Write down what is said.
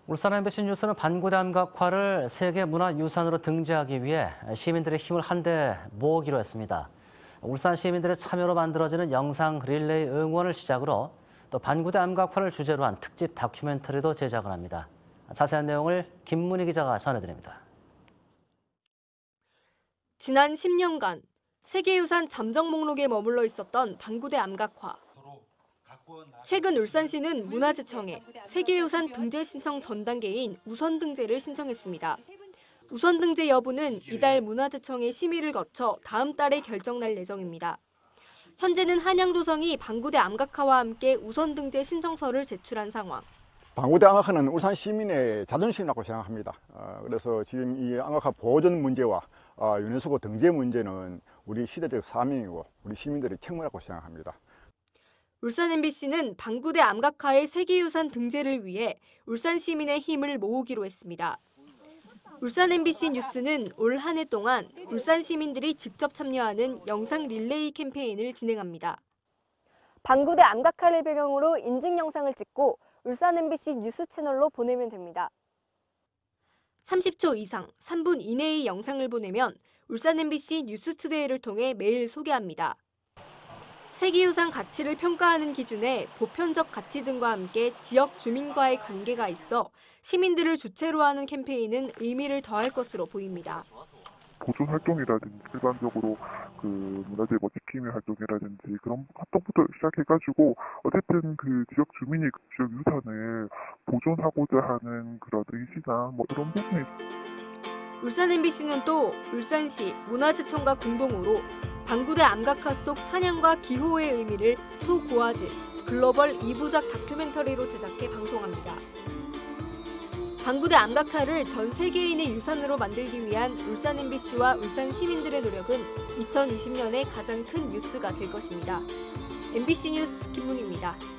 울산 MBC 뉴스는 반구대 암각화를 세계문화유산으로 등재하기 위해 시민들의 힘을 한데 모으기로 했습니다. 울산 시민들의 참여로 만들어지는 영상 릴레이 응원을 시작으로 또 반구대 암각화를 주제로 한 특집 다큐멘터리도 제작을 합니다. 자세한 내용을 김문희 기자가 전해드립니다. 지난 10년간 세계유산 잠정 목록에 머물러 있었던 반구대 암각화. 최근 울산시는 문화재청에 세계유산 등재 신청 전 단계인 우선 등재를 신청했습니다. 우선 등재 여부는 이달 문화재청의 심의를 거쳐 다음 달에 결정날 예정입니다. 현재는 한양도성이 반구대 암각화와 함께 우선 등재 신청서를 제출한 상황. 반구대 암각화는 울산 시민의 자존심이라고 생각합니다. 그래서 지금 이 암각화 보존 문제와 유네스코 등재 문제는 우리 시대적 사명이고 우리 시민들의 책무라고 생각합니다. 울산 MBC는 반구대 암각화의 세계유산 등재를 위해 울산 시민의 힘을 모으기로 했습니다. 울산 MBC 뉴스는 올 한 해 동안 울산 시민들이 직접 참여하는 영상 릴레이 캠페인을 진행합니다. 반구대 암각화를 배경으로 인증 영상을 찍고 울산 MBC 뉴스 채널로 보내면 됩니다. 30초 이상 3분 이내의 영상을 보내면 울산 MBC 뉴스투데이를 통해 매일 소개합니다. 세계유산 가치를 평가하는 기준에 보편적 가치 등과 함께 지역 주민과의 관계가 있어 시민들을 주체로 하는 캠페인은 의미를 더할 것으로 보입니다. 보존 활동이라든지 일반적으로 문화재 지킴이 활동이라든지 그런 활동부터 시작해가지고 어쨌든 지역 주민이 지역 유산을 보존하고자 하는 그런 의지나 이런 부분이. 울산 MBC는 또 울산시 문화재청과 공동으로 반구대 암각화 속 사냥과 기호의 의미를 초고화질 글로벌 2부작 다큐멘터리로 제작해 방송합니다. 반구대 암각화를 전 세계인의 유산으로 만들기 위한 울산 MBC와 울산 시민들의 노력은 2020년에 가장 큰 뉴스가 될 것입니다. MBC 뉴스 김문희입니다.